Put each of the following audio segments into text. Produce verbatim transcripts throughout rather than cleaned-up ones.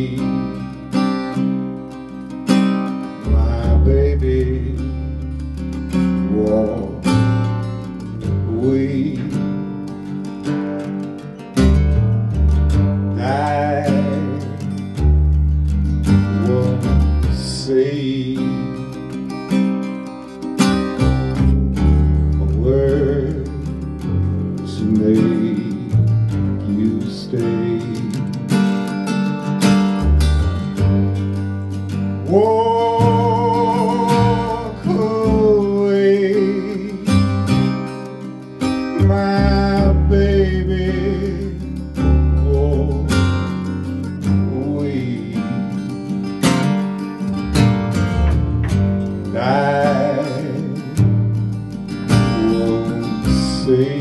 my baby walked away. I won't say a word to make you stay. Walk away, my baby, walk away. I won't say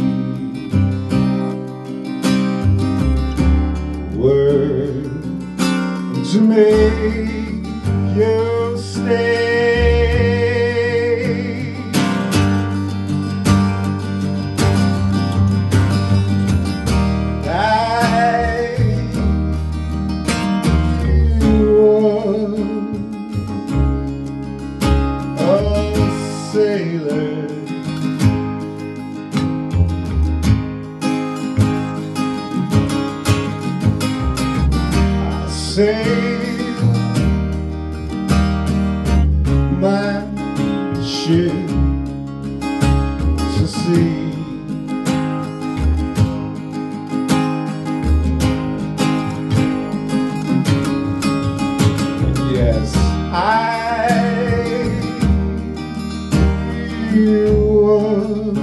a word to make you stay. I was a sailor, I sailed my ship to sea. Yes, I was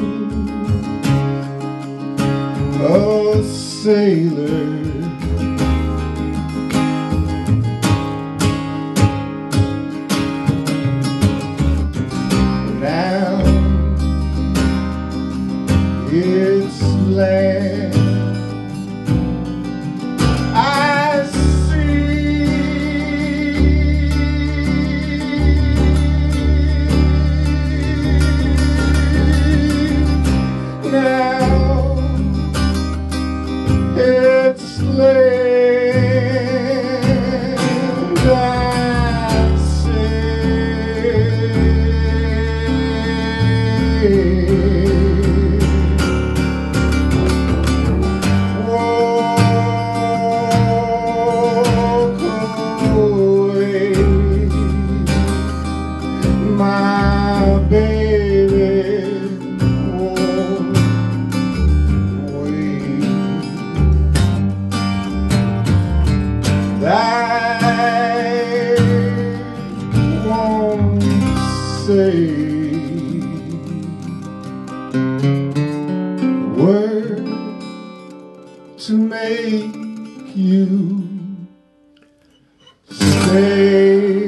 a sailor. It's land I see. Now it's land I see. My baby walked away. I won't say a word to make you stay.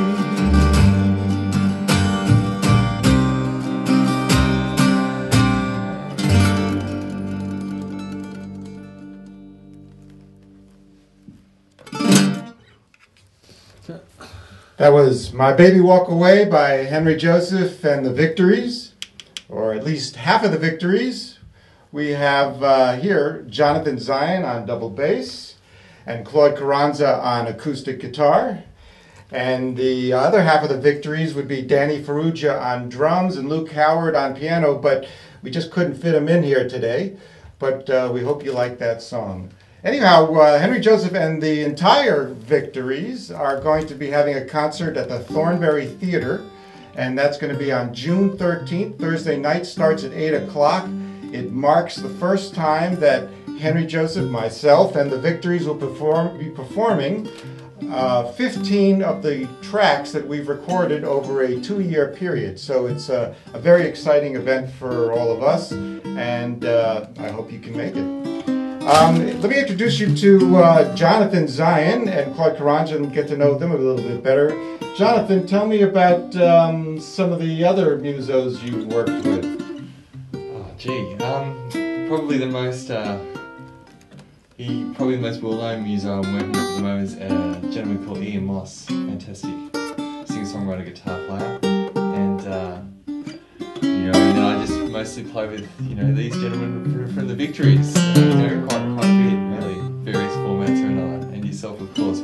That was My Baby Walk Away by Henry Joseph and the Victories, or at least half of the Victories. We have uh, here Jonathan Zion on double bass and Claude Carranza on acoustic guitar. And the other half of the Victories would be Danny Ferrugia on drums and Luke Howard on piano, but we just couldn't fit them in here today. But uh, we hope you like that song. Anyhow, uh, Henry Joseph and the entire Victories are going to be having a concert at the Thornbury Theater, and that's going to be on June thirteenth. Thursday night, starts at eight o'clock. It marks the first time that Henry Joseph, myself, and the Victories will perform, be performing uh, fifteen of the tracks that we've recorded over a two-year period. So it's a, a very exciting event for all of us, and uh, I hope you can make it. Um, let me introduce you to uh, Jonathan Zion and Claude Carranza and get to know them a little bit better. Jonathan, tell me about um, some of the other musos you've worked with. Oh, gee, um, probably the most, uh, he, probably the most well-known muso I'm working with at the moment is a gentleman called Ian Moss. Fantastic singer-songwriter, guitar player, and uh, you know, and then I just mostly play with, you know, these gentlemen from the Victories, you know, quite, quite a bit, really, various formats or another, and yourself, of course, which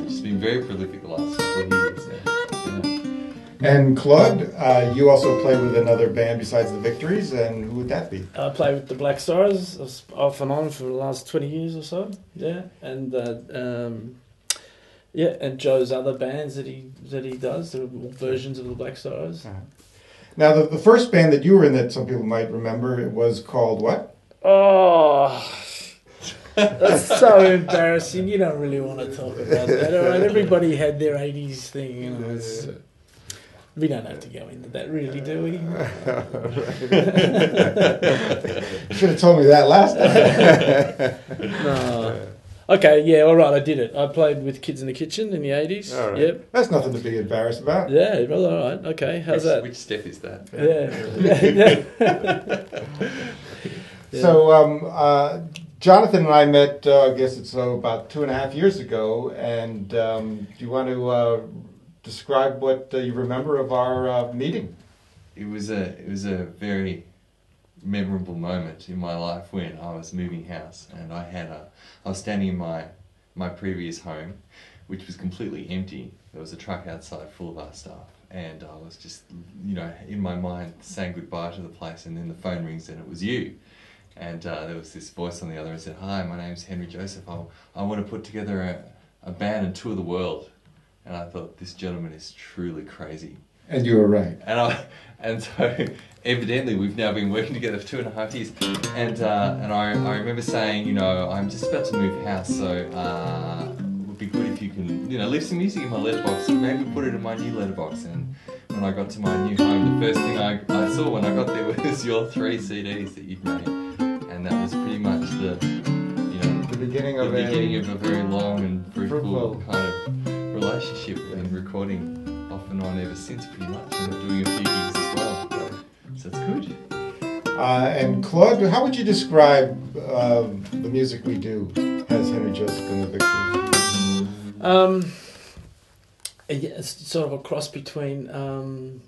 very prolific the last couple of years. Yeah. Yeah. And Claude, uh, you also play with another band besides the Victories, and who would that be? I play with the Black Stars off and on for the last twenty years or so. Yeah, and uh, um, yeah, and Joe's other bands that he that he does, the versions of the Black Stars. Uh-huh. Now, the, the first band that you were in that some people might remember, it was called what? Oh, that's so embarrassing. You don't really want to talk about that. All right, everybody had their eighties thing. You know, it's, we don't have to go into that, really, do we? You should have told me that last time. No. Okay, yeah, all right, I did it. I played with Kids in the Kitchen in the eighties. All right. Yep. That's nothing to be embarrassed about. Yeah, well, all right, okay. How's which, that? Which step is that? Yeah. Yeah. So, um, uh, Jonathan and I met, uh, I guess it's uh, about two and a half years ago, and um, do you want to uh, describe what uh, you remember of our uh, meeting? It was a it was a very memorable moment in my life when I was moving house, and I had a I was standing in my my previous home, which was completely empty. There was a truck outside full of our stuff, and I was just, you know, in my mind saying goodbye to the place, and then the phone rings and it was you. And uh, there was this voice on the other and said, "Hi, my name's Henry Joseph. I, I want to put together a, a band and tour the world." And I thought, this gentleman is truly crazy. And you were right. And I, and so evidently we've now been working together for two and a half years. And uh, and I, I remember saying, you know, I'm just about to move house, so uh, it would be good if you can, you know, leave some music in my letterbox. Maybe put it in my new letterbox. And when I got to my new home, the first thing I, I saw when I got there was your three C Ds that you'd made. And that was pretty much the, you know, The beginning the of beginning a of a very long and fruitful fruitful. kind of relationship. We've been recording off and on ever since, pretty much, and we're doing a few gigs as well. So it's good. Uh, and Claude, how would you describe uh, the music we do as Henry Joseph and the Victories? Um, yeah, it's sort of a cross between um,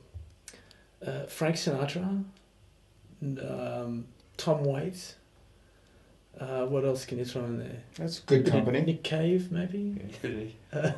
uh, Frank Sinatra, and, um, Tom Waits. Uh, what else can you throw in there? That's good company. Nick Cave, maybe. Yeah.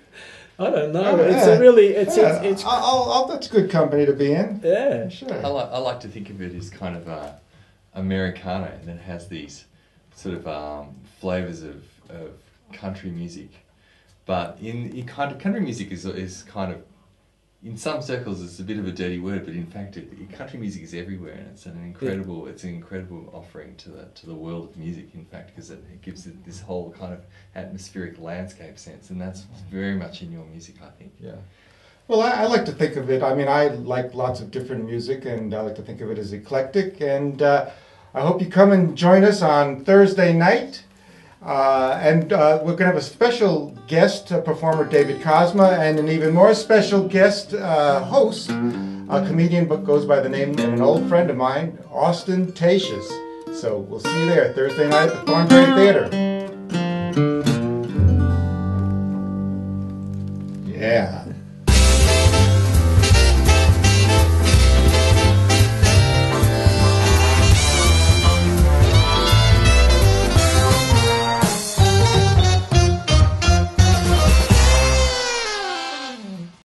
I don't know. Oh, it's yeah. a really, it's, Yeah, it's, it's, I'll, I'll, that's good company to be in. yeah. Sure. I like I like to think of it as kind of a Americana, and it has these sort of um, flavors of, of country music. But in, in kind of country music is is kind of, in some circles it's a bit of a dirty word, but in fact it, country music is everywhere, and it's an incredible it's an incredible offering to the to the world of music, in fact, because it, it gives it this whole kind of atmospheric landscape sense, and that's very much in your music, I think. Yeah. Well, I, I like to think of it, I mean, I like lots of different music, and I like to think of it as eclectic, and uh, I hope you come and join us on Thursday night. Uh, and uh, we're going to have a special guest uh, performer, David Cosma, and an even more special guest uh, host, a comedian but goes by the name of an old friend of mine, Austin Tatius. So we'll see you there Thursday night at the Thornbury Theater.